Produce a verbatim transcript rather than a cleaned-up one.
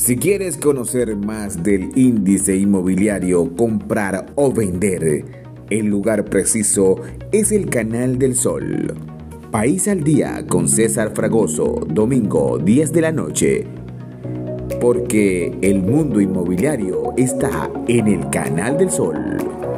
Si quieres conocer más del índice inmobiliario comprar o vender, el lugar preciso es el Canal del Sol. País al Día con César Fragoso, domingo diez de la noche. Porque el mundo inmobiliario está en el Canal del Sol.